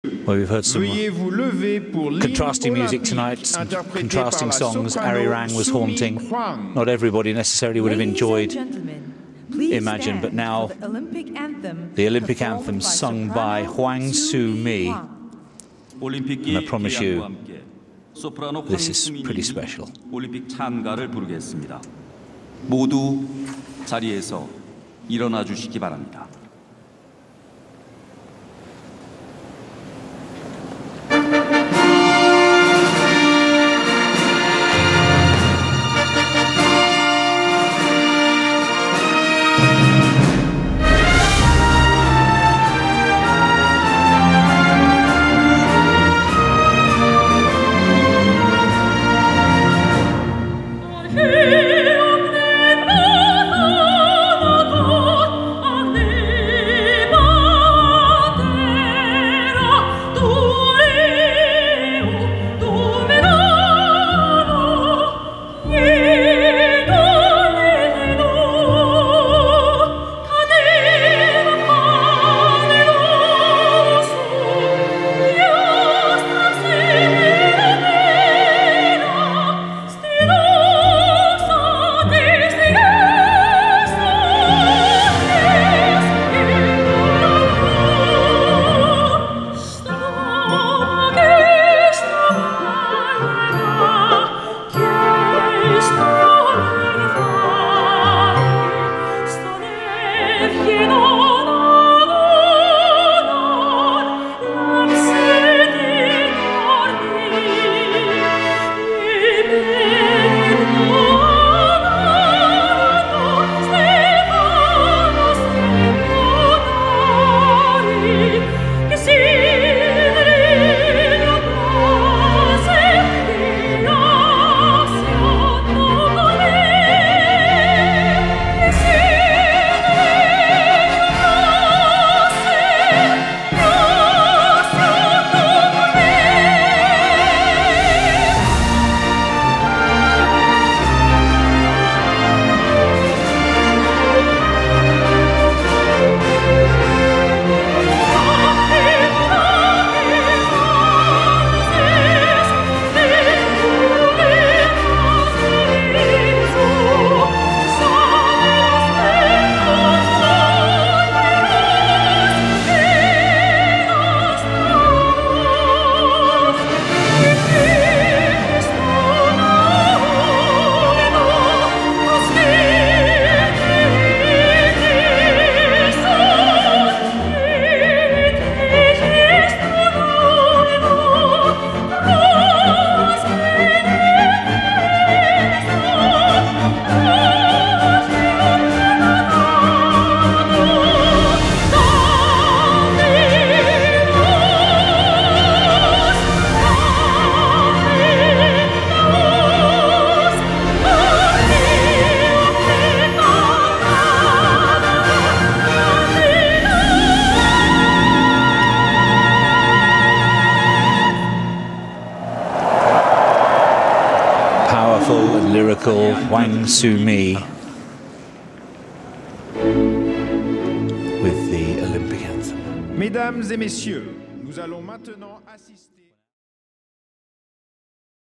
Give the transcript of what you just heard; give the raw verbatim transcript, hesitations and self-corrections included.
Well, we've heard some contrasting music tonight, some contrasting songs. Arirang was haunting. Not everybody necessarily would have enjoyed Imagine, but now the Olympic anthem sung by Hwang Soo-mi. And I promise you, this is pretty special. 올림픽 찬가를 부르겠습니다. 모두 자리에서 일어나 주시기 바랍니다. Powerful and lyrical Hwang Soo-mi with the Olympic anthem. Mesdames et messieurs, nous allons maintenant assister